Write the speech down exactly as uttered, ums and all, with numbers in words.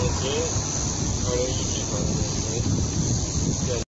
です。あれいいかもですね。